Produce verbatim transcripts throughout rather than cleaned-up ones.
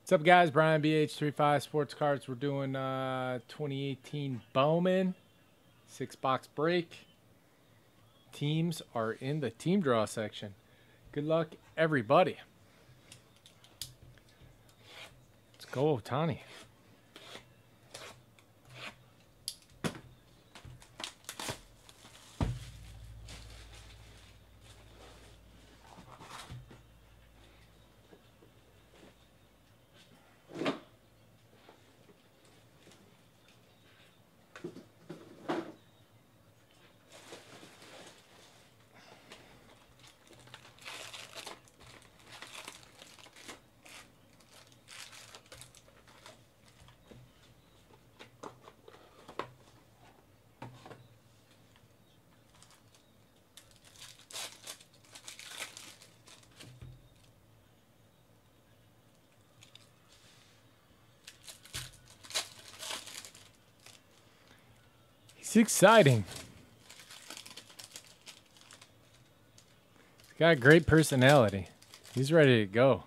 What's up, guys? Brian B H thirty-five Sports Cards. We're doing uh, twenty eighteen Bowman six box break. Teams are in the team draw section. Good luck, everybody. Let's go, Ohtani. He's exciting. He's got a great personality. He's ready to go.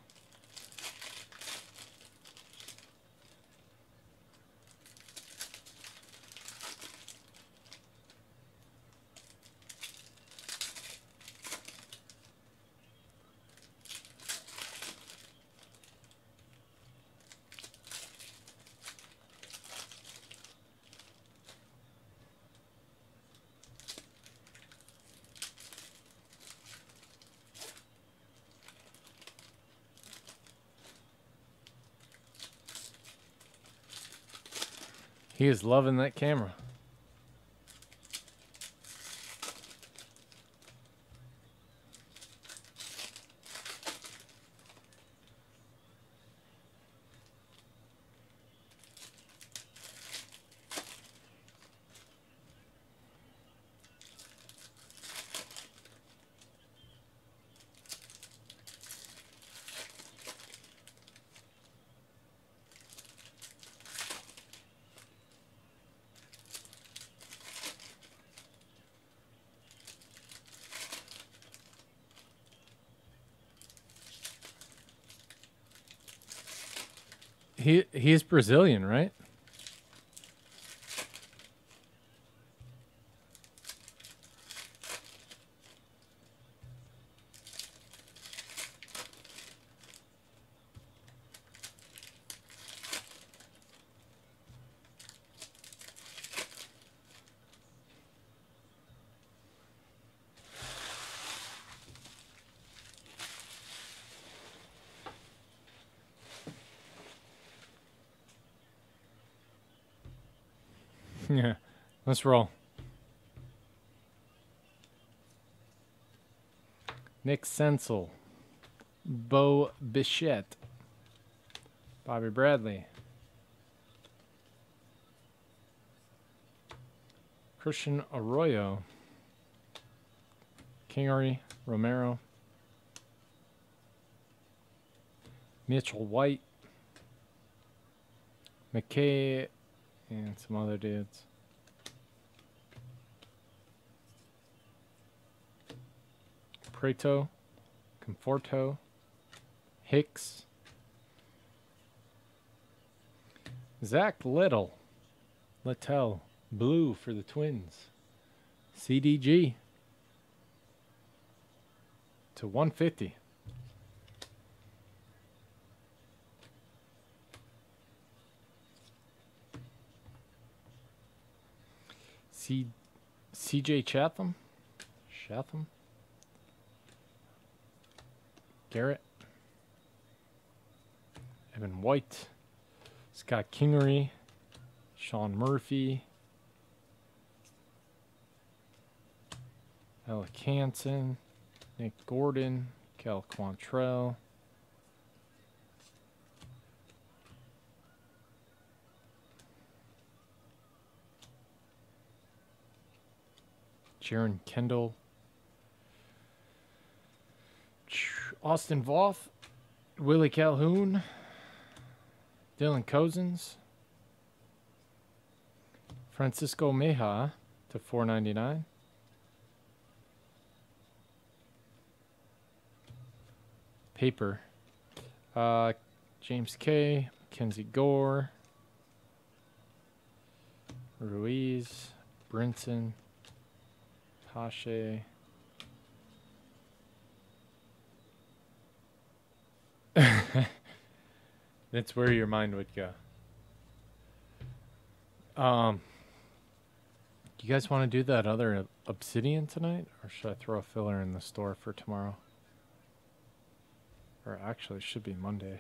He is loving that camera. He he's Brazilian, right? Yeah. Let's roll. Nick Senzel. Bo Bichette. Bobby Bradley. Christian Arroyo. Kingery. Romero. Mitchell White. McKay. And some other dudes. Preto. Conforto. Hicks. Zach Little. Littell. Blue for the Twins. C D G. To one fifty. C CJ Chatham. Chatham. Garrett. Evan White. Scott Kingery. Sean Murphy. Alec Hansen. Nick Gordon. Cal Quantrell. Jaron Kendall. Austin Voth. Willie Calhoun. Dylan Cousins. Francisco Meja to four ninety-nine. Paper. Uh, James K, Mackenzie Gore, Ruiz, Brinson, Pache. That's where your mind would go. Um, you guys want to do that other Obsidian tonight? Or should I throw a filler in the store for tomorrow? Or actually, it should be Monday.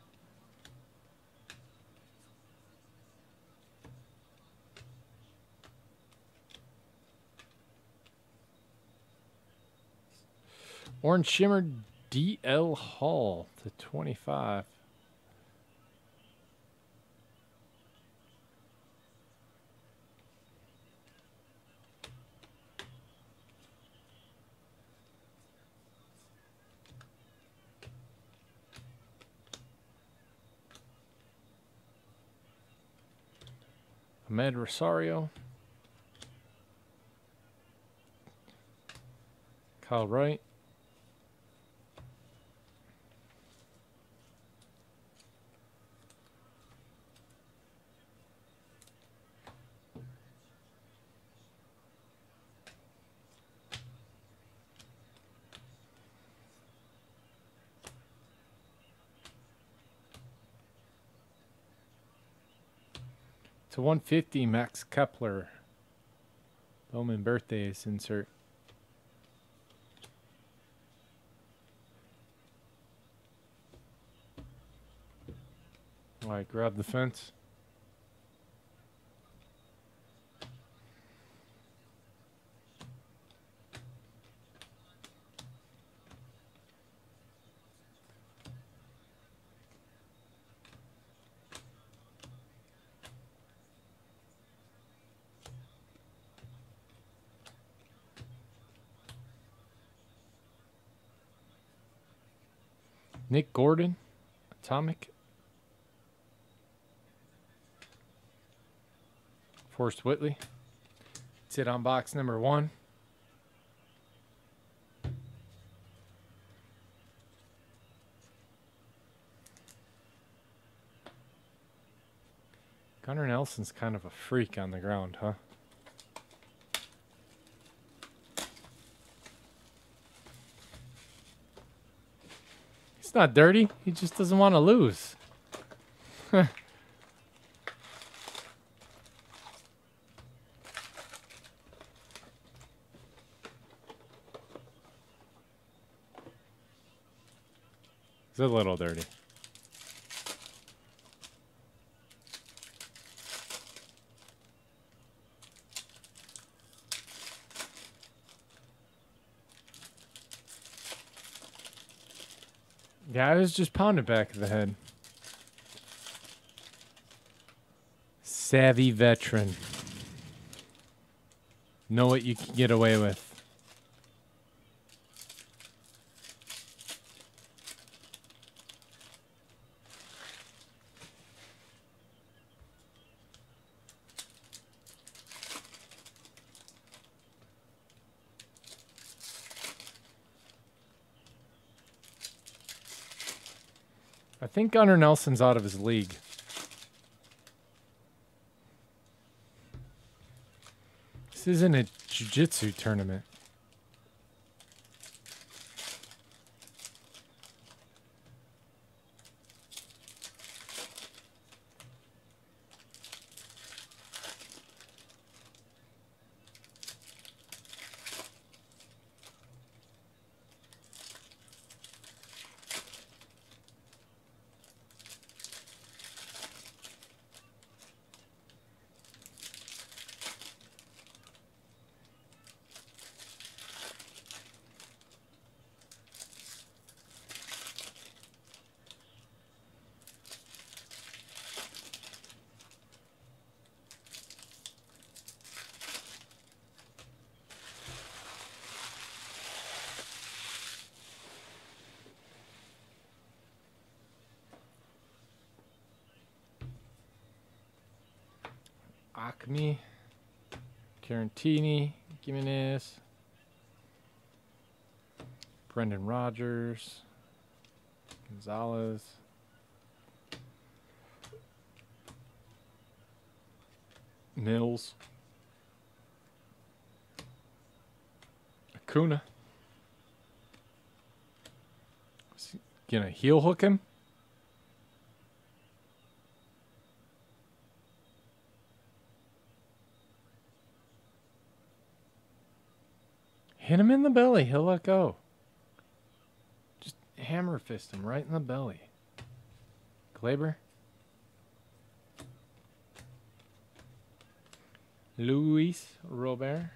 Orange Shimmer D L Hall to twenty-five. Ahmed Rosario. Kyle Wright. To one fifty, Max Kepler. Bowman birthdays insert. All right, grab the fence. Nick Gordon, Atomic. Forrest Whitley. That's it on box number one. Gunnar Nelson's kind of a freak on the ground, huh? He's not dirty. He just doesn't want to lose. He's a little dirty. Yeah, I was just pounded back of the head. Savvy veteran. Know what you can get away with. I think Gunnar Nelson's out of his league. This isn't a jiu-jitsu tournament. Acme, Carantini, Gimenez, Brendan Rodgers, Gonzalez, Mills. Acuna. Is he gonna heel hook him? Hit him in the belly. He'll let go. Just hammer fist him right in the belly. Glaber. Luis Robert.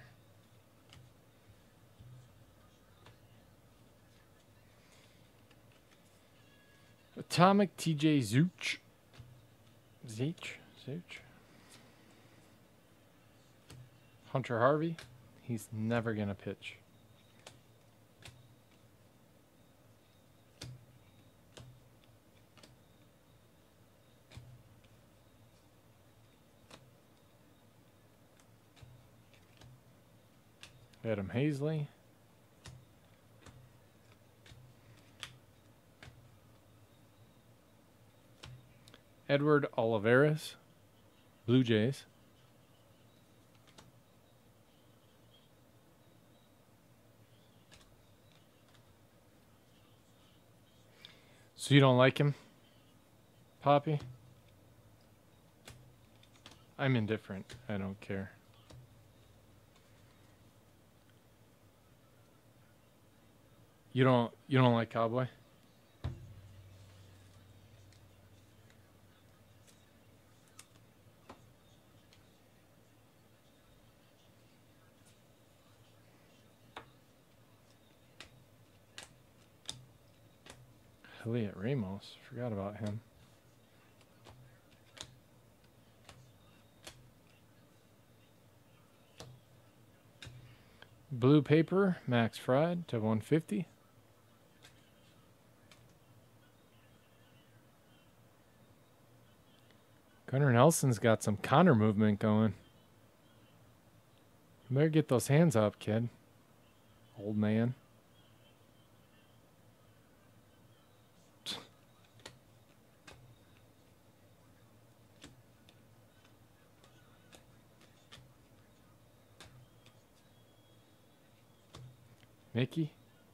Atomic T J Zooch. Zeech. Zooch. Hunter Harvey. He's never going to pitch. Adam Hazley. Edward Olivares, Blue Jays. So you don't like him, Poppy? I'm indifferent. I don't care. You don't you don't like Cowboy? Elliot Ramos, forgot about him. Blue paper, Max Fried to one fifty. Gunnar Nelson's got some counter movement going. You better get those hands up, kid. Old man. Mickey.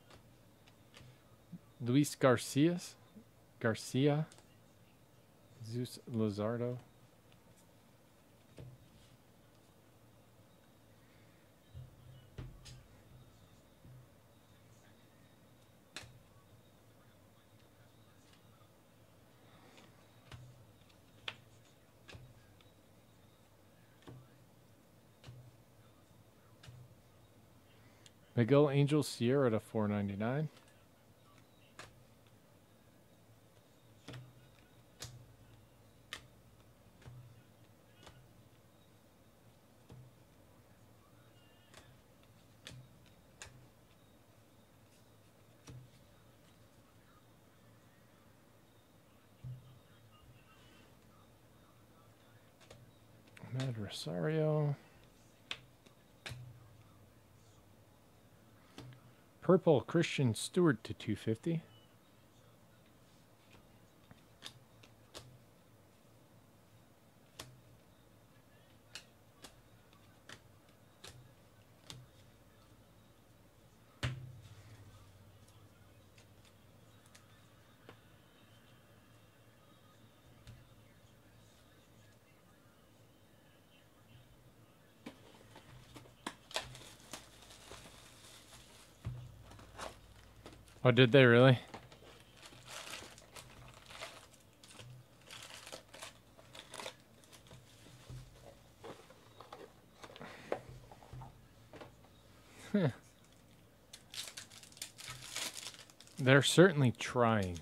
Luis Garcias. Garcia. Zeus Luzardo. Miguel Angel Sierra to four ninety-nine. Ahmed Rosario. Purple Christian Stewart to two fifty. Oh, did they really? They're certainly trying.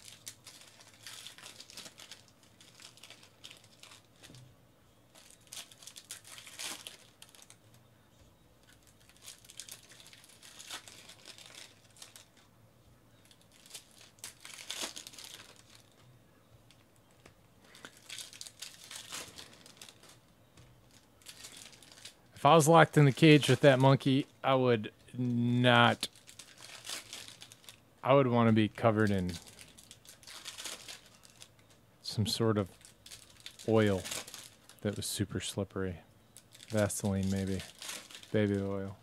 If I was locked in the cage with that monkey, I would not. I would want to be covered in some sort of oil that was super slippery. Vaseline, maybe. Baby oil.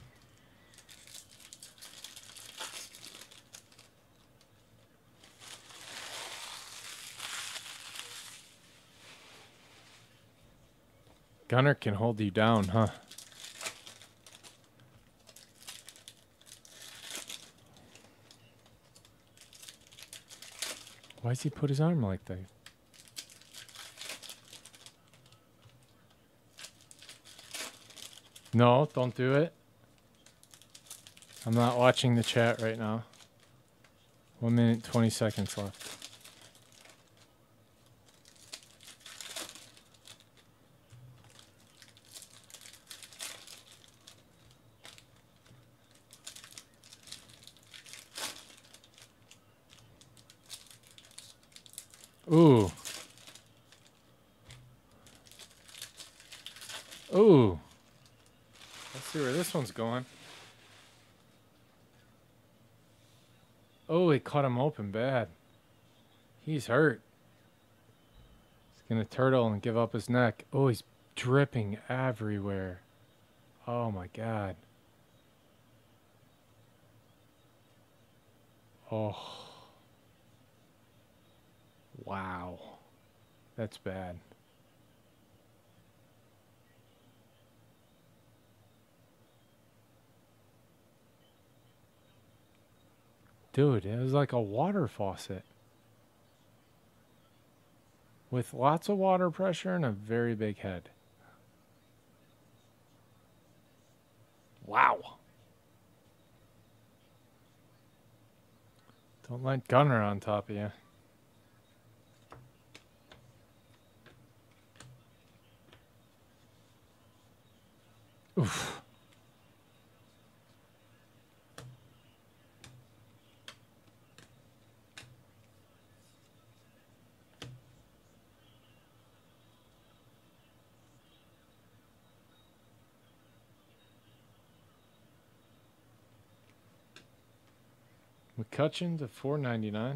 Gunner can hold you down, huh? Why does he put his arm like that? No, don't do it. I'm not watching the chat right now. One minute, twenty seconds left. Ooh. Ooh. Let's see where this one's going. Oh, he cut him open bad. He's hurt. He's going to turtle and give up his neck. Oh, he's dripping everywhere. Oh, my God. Oh. Wow. That's bad. Dude, it was like a water faucet. With lots of water pressure and a very big head. Wow. Don't let Gunner on top of you. Oof. McCutcheon to four ninety-nine.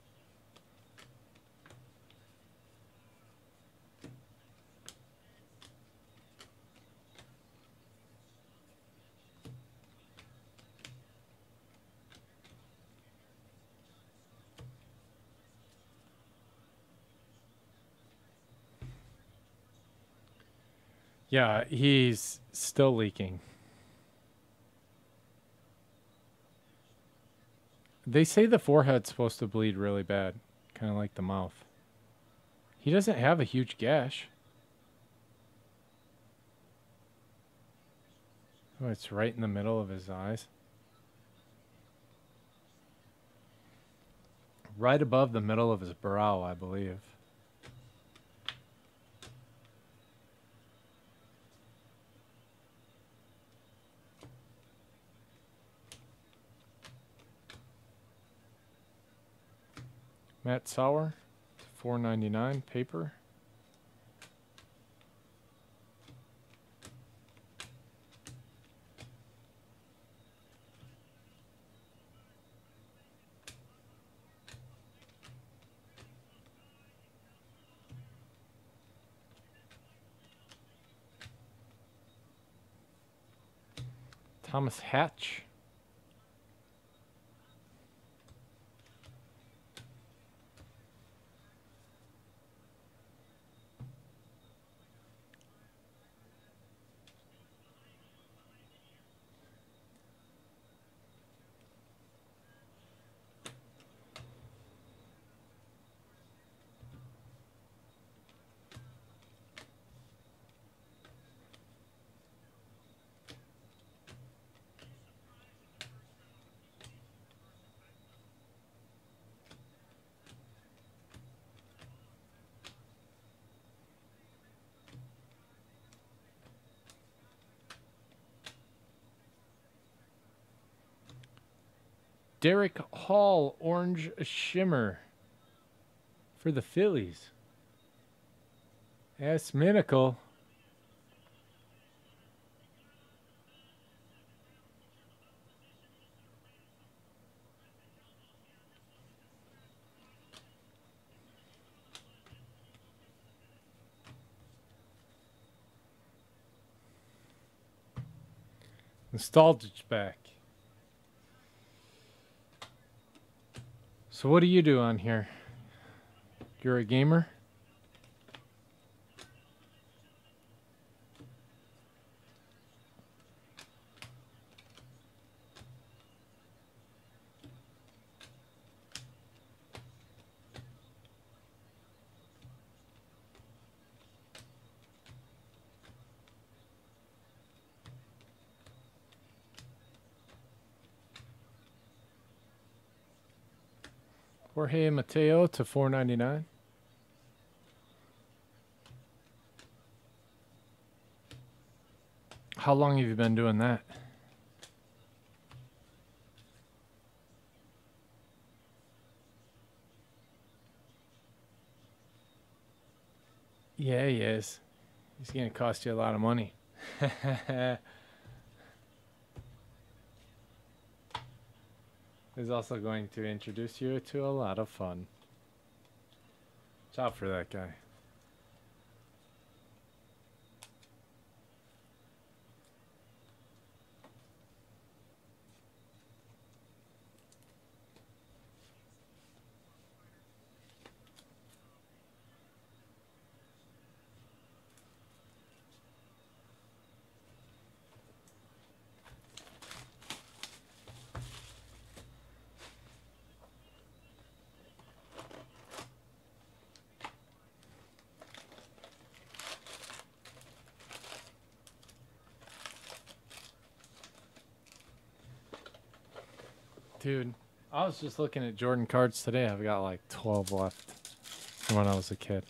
Yeah, he's still leaking. They say the forehead's supposed to bleed really bad, kind of like the mouth. He doesn't have a huge gash. Oh, it's right in the middle of his eyes. Right above the middle of his brow, I believe. Matt Sauer, four ninety-nine, paper. Thomas Hatch. Derek Hall, orange shimmer for the Phillies. That's Minical. Nostalgia's back. So what do you do on here? You're a gamer? Jorge Mateo to four ninety-nine. How long have you been doing that? Yeah, he is. He's going to cost you a lot of money. He's also going to introduce you to a lot of fun. Watch out for that guy. Dude, I was just looking at Jordan cards today. I've got like twelve left from when I was a kid.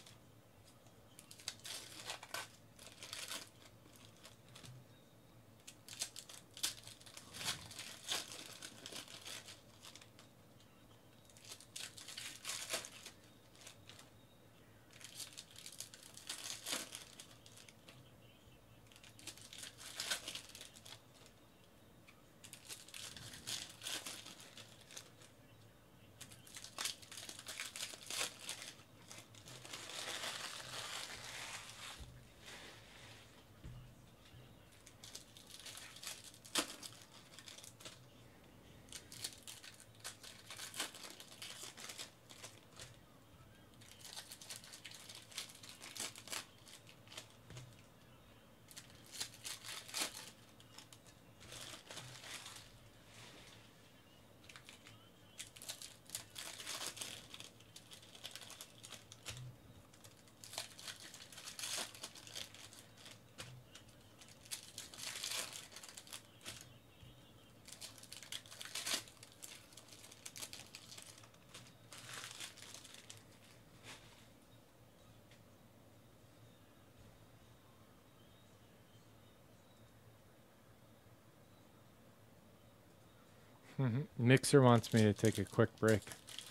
Mm-hmm. Mixer wants me to take a quick break.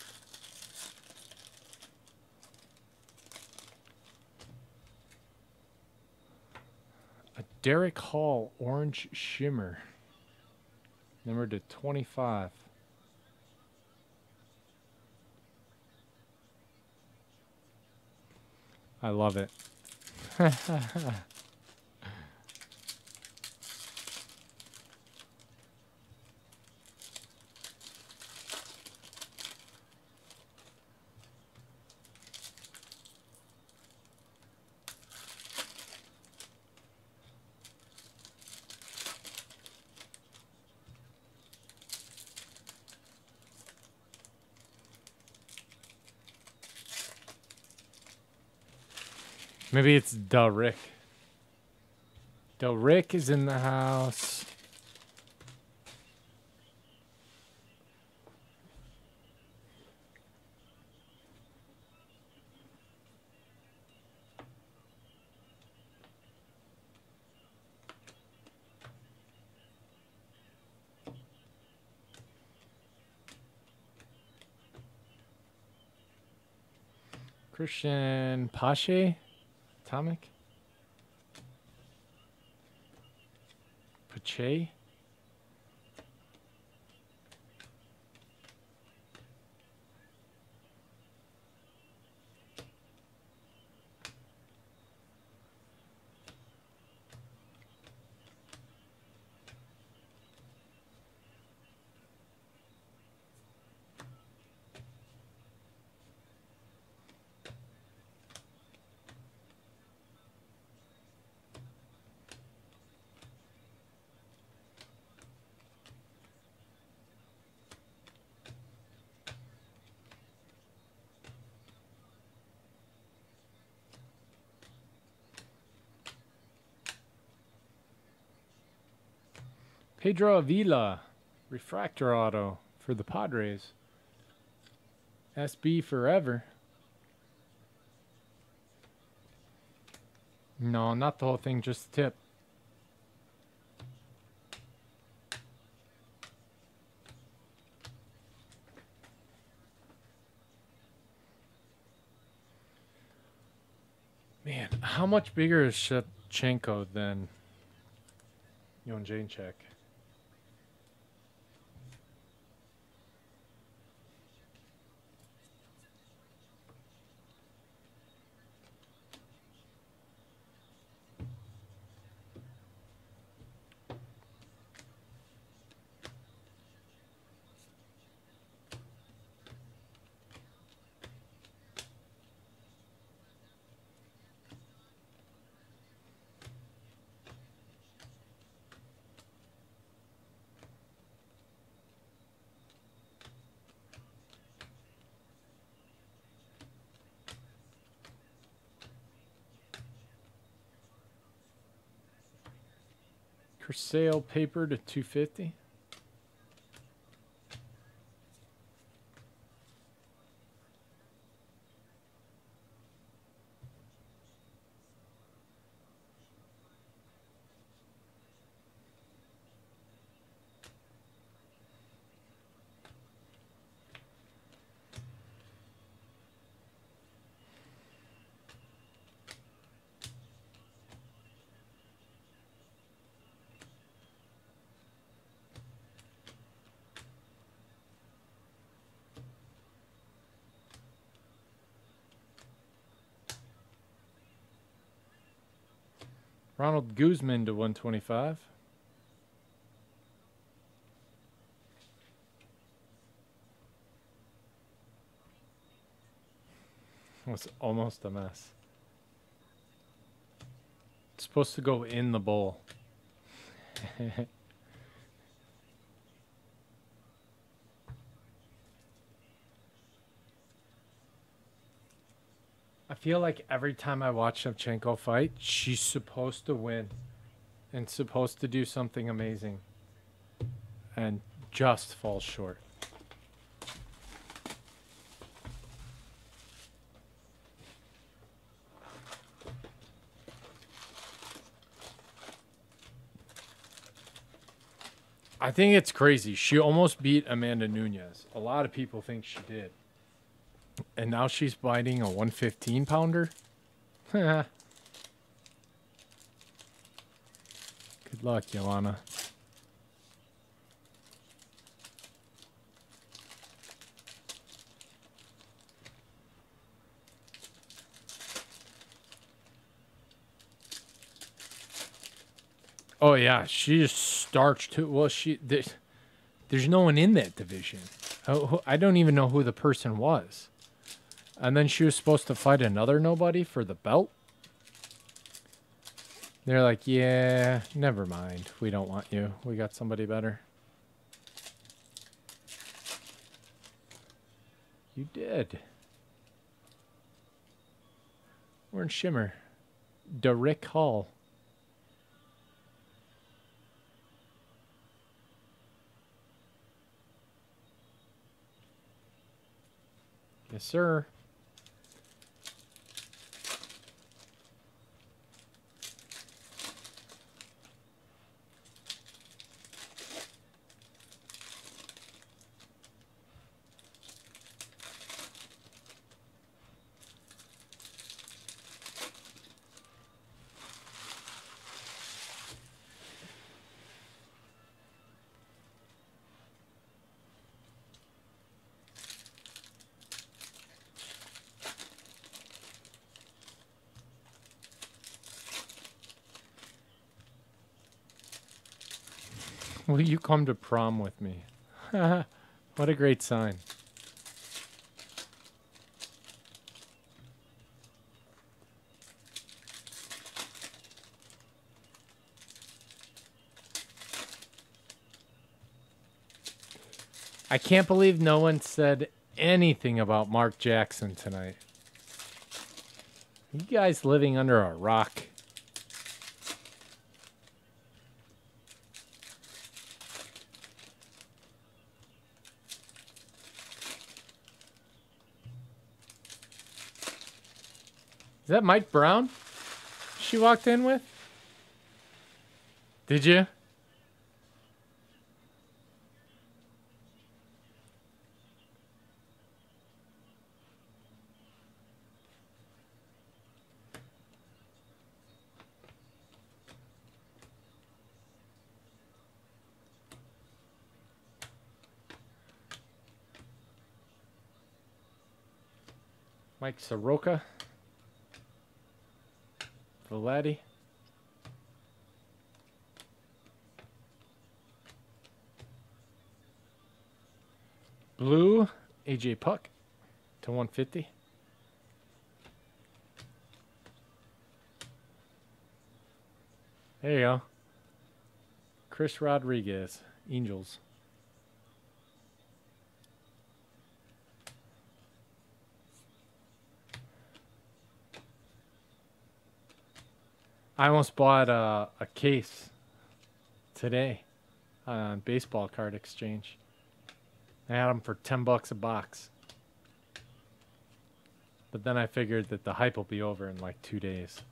A Derek Hall Orange Shimmer. Number to twenty-five. I love it. Maybe it's Del Rick. Del Rick is in the house. Christian Pache? Atomic? Pache? Pedro Avila, refractor auto for the Padres. S B forever. No, not the whole thing, just the tip. Man, how much bigger is Shevchenko than Jonjacek? For sale paper to two fifty. Ronald Guzman to one twenty-five. Was almost a mess. It's supposed to go in the bowl. I feel like every time I watch Shevchenko fight, she's supposed to win and supposed to do something amazing and just falls short. I think it's crazy. She almost beat Amanda Nunes. A lot of people think she did. And now she's biting a one fifteen pounder? Good luck, Joanna. Oh, yeah. She just starched too. Well, she... There's, there's no one in that division. Oh, I don't even know who the person was. And then she was supposed to fight another nobody for the belt. They're like, yeah, never mind. We don't want you. We got somebody better. You did. We're in Shimmer. Derek Hall. Yes, sir. Will you come to prom with me? What a great sign. I can't believe no one said anything about Mark Jackson tonight. You guys living under a rock? that Mike Brown she walked in with? Did you? Mike Soroka. Valetti. Blue, A J Puck to one fifty. There you go. Chris Rodriguez, Angels. I almost bought a, a case today on Baseball Card Exchange. I had them for ten bucks a box. But then I figured that the hype will be over in like two days.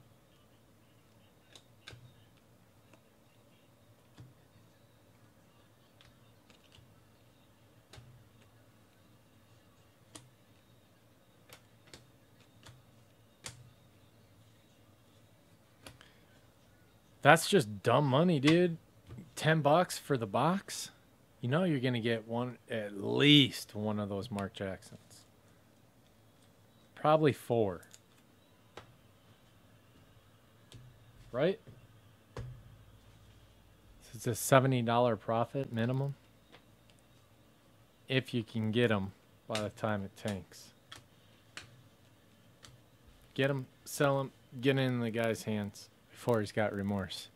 That's just dumb money, dude. Ten bucks for the box? You know you're gonna get one, at least one of those Mark Jacksons. Probably four. Right? It's a seventy dollar profit minimum. If you can get them by the time it tanks. Get them, sell them, get it in the guy's hands before he's got remorse.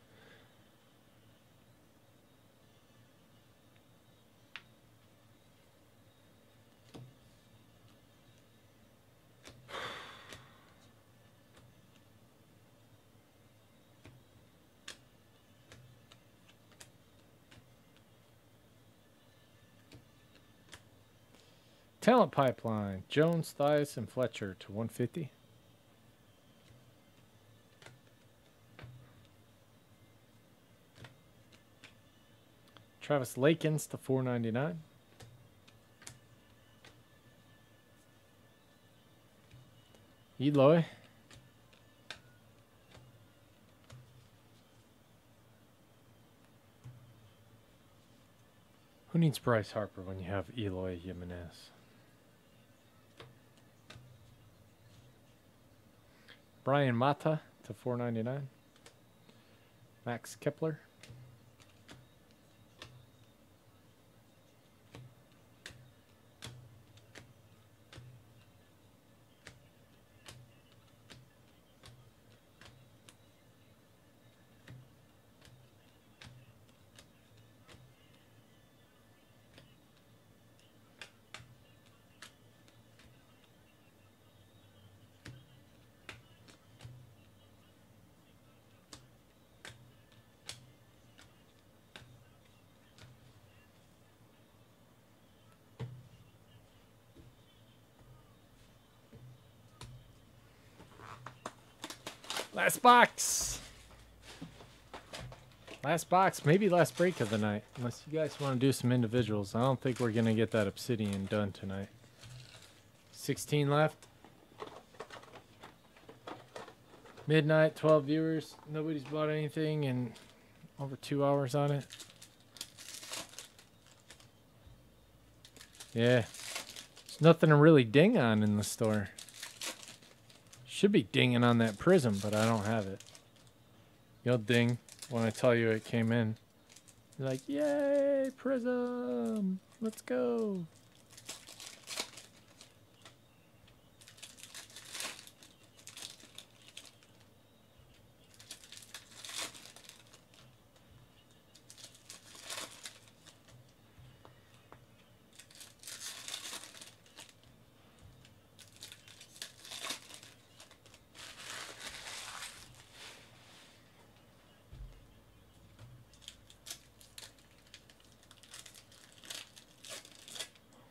Talent pipeline. Jones, Thias, and Fletcher to one fifty. Travis Lakins to four ninety-nine. Eloy. Who needs Bryce Harper when you have Eloy Jimenez? Brian Mata to four ninety-nine. Max Kepler. Last box. Last box. Maybe last break of the night. Unless you guys want to do some individuals. I don't think we're going to get that Obsidian done tonight. sixteen left. Midnight, twelve viewers. Nobody's bought anything in over two hours on it. Yeah. There's nothing to really ding on in the store. Should be dinging on that Prism, but I don't have it. You'll ding when I tell you it came in. You're like, yay, Prism, let's go.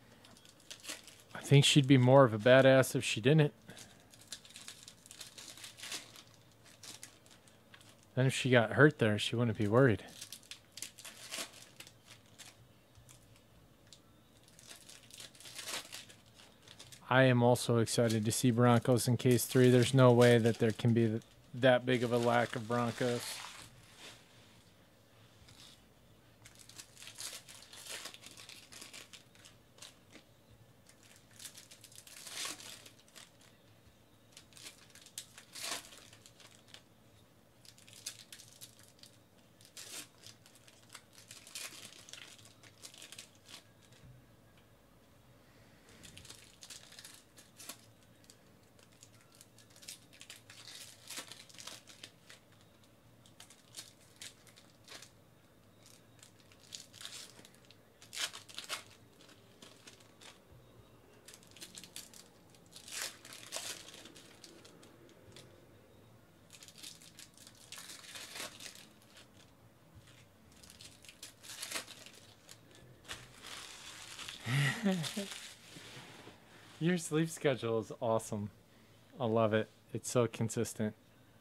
I think she'd be more of a badass if she didn't. Then if she got hurt there, she wouldn't be worried. I am also excited to see Broncos in case three. There's no way that there can be that big of a lack of Broncos. Your sleep schedule is awesome. I love it. It's so consistent.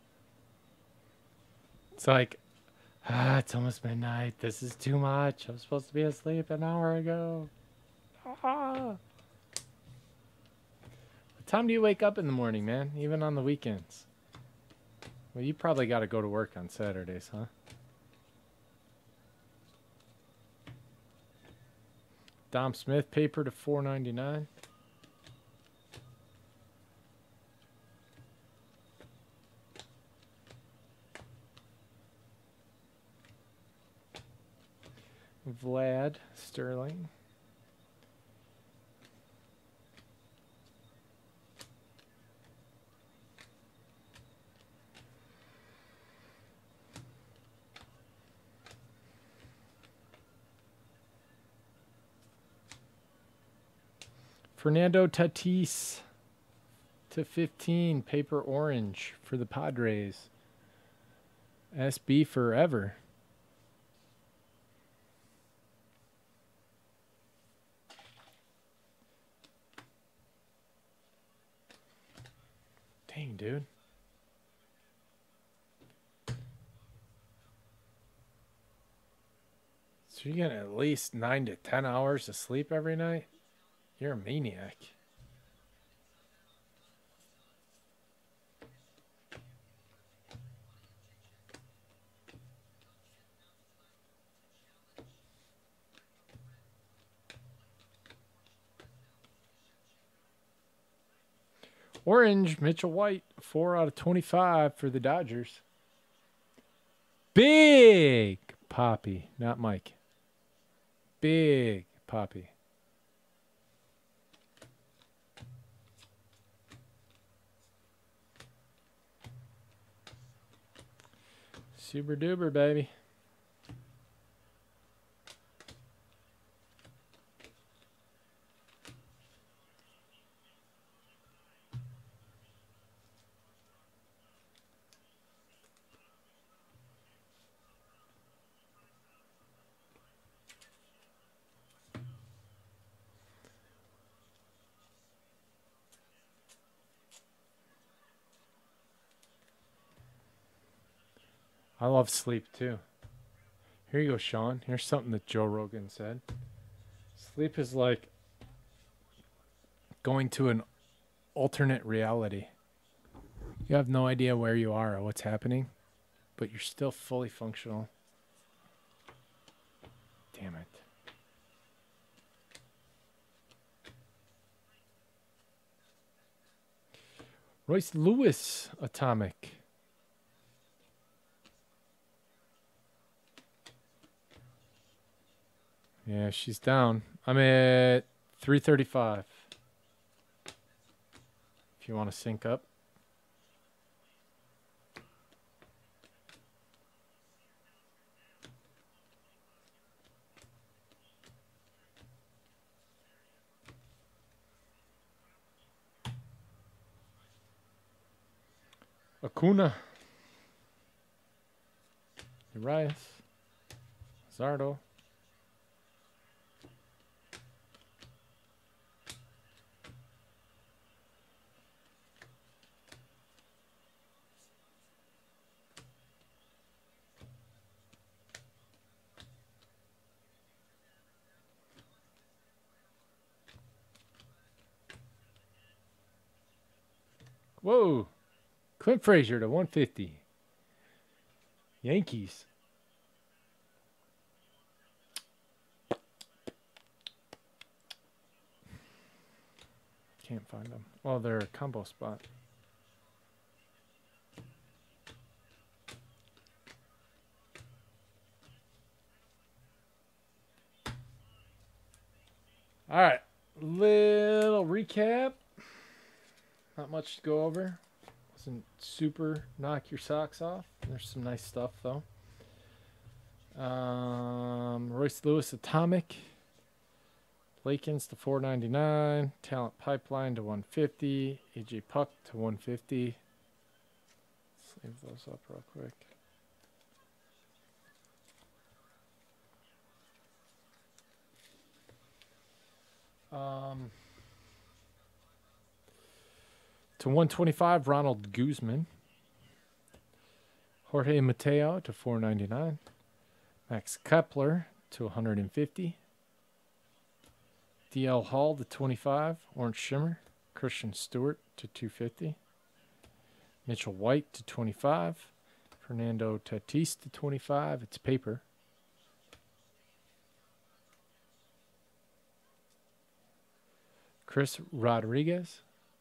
It's like, ah, it's almost midnight. This is too much. I was supposed to be asleep an hour ago. Ah. What time do you wake up in the morning, man? Even on the weekends? Well, you probably got to go to work on Saturdays, huh? Dom Smith paper to four ninety-nine. Vlad Sterling. Fernando Tatis to fifteen, paper orange for the Padres. S B forever. Dang, dude. So you're getting at least nine to ten hours of sleep every night? You're a maniac. Orange, Mitchell White, four out of twenty-five for the Dodgers. Big Poppy, not Mike. Big Poppy. Super duper, baby. I love sleep too. Here you go, Sean. Here's something that Joe Rogan said. Sleep is like going to an alternate reality. You have no idea where you are or what's happening, but you're still fully functional. Damn it. Royce Lewis, Atomic. Yeah, she's down. I'm at three thirty-five. If you want to sync up. Acuna. Urias. Zardo. Whoa. Clint Frazier to one fifty. Yankees. Can't find them. Well, they're a combo spot. All right. Little recap. Not much to go over. Wasn't super knock your socks off. There's some nice stuff, though. Um, Royce Lewis Atomic. Lakins to four ninety-nine. Talent Pipeline to one fifty. A J Puck to one fifty. Let's leave those up real quick. Um, to one twenty-five, Ronald Guzman. Jorge Mateo to four ninety-nine. Max Kepler to one fifty. D L Hall to twenty-five. Orange Shimmer. Christian Stewart to two fifty. Mitchell White to twenty-five. Fernando Tatis to twenty-five. It's paper. Chris Rodriguez.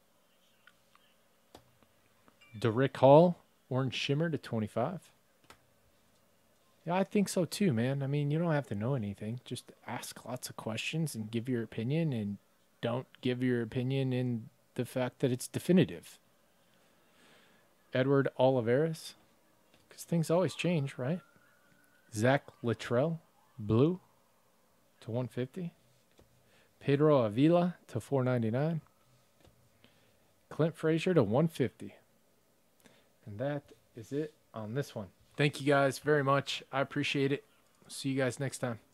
Derek Hall, Orange Shimmer to twenty-five. Yeah, I think so too, man. I mean, you don't have to know anything. Just ask lots of questions and give your opinion, and don't give your opinion in the fact that it's definitive. Edward Olivares, because things always change, right? Zach Littrell, blue to one fifty. Pedro Avila to four ninety-nine. Clint Frazier to one fifty. And that is it on this one. Thank you guys very much. I appreciate it. See you guys next time.